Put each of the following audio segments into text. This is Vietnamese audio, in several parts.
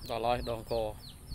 đỏ lòi đòn cò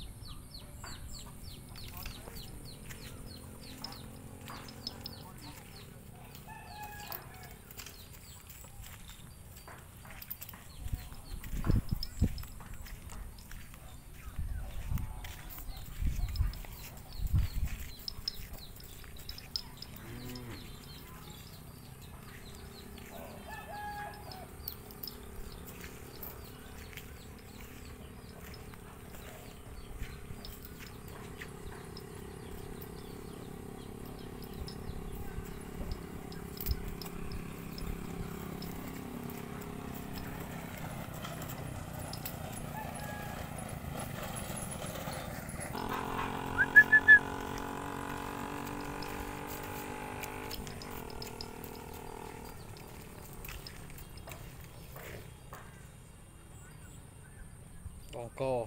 đòn cò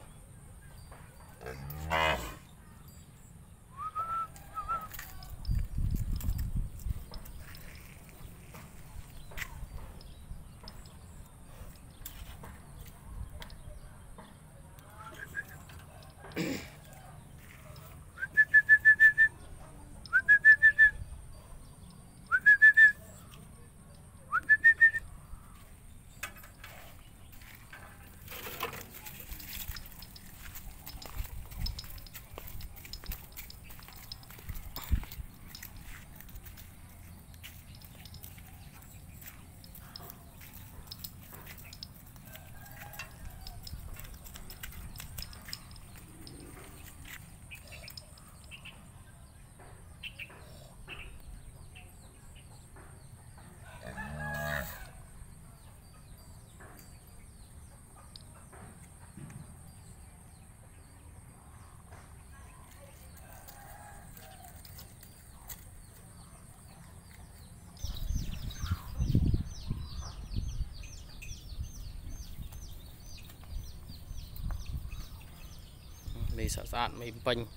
mì sả sạn mì bánh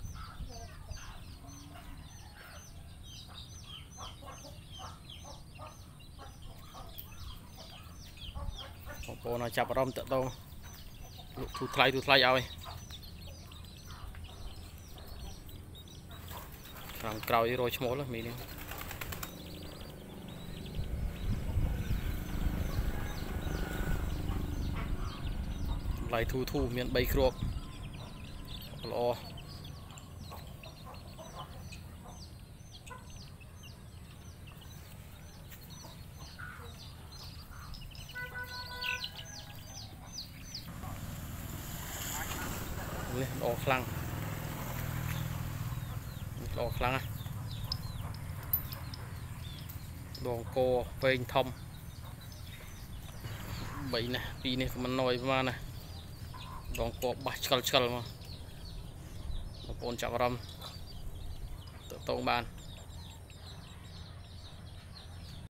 bộ nó chập rôm tự đâu thu thay ao làm cào đi rồi chmố là mì đi lại thu miền bay kruộc lo đỏ khăn á đòn cô vênh thông bảy nè pi này mình nói mà nè đòn cô bạch chal mà một con chảo râm tự tông ban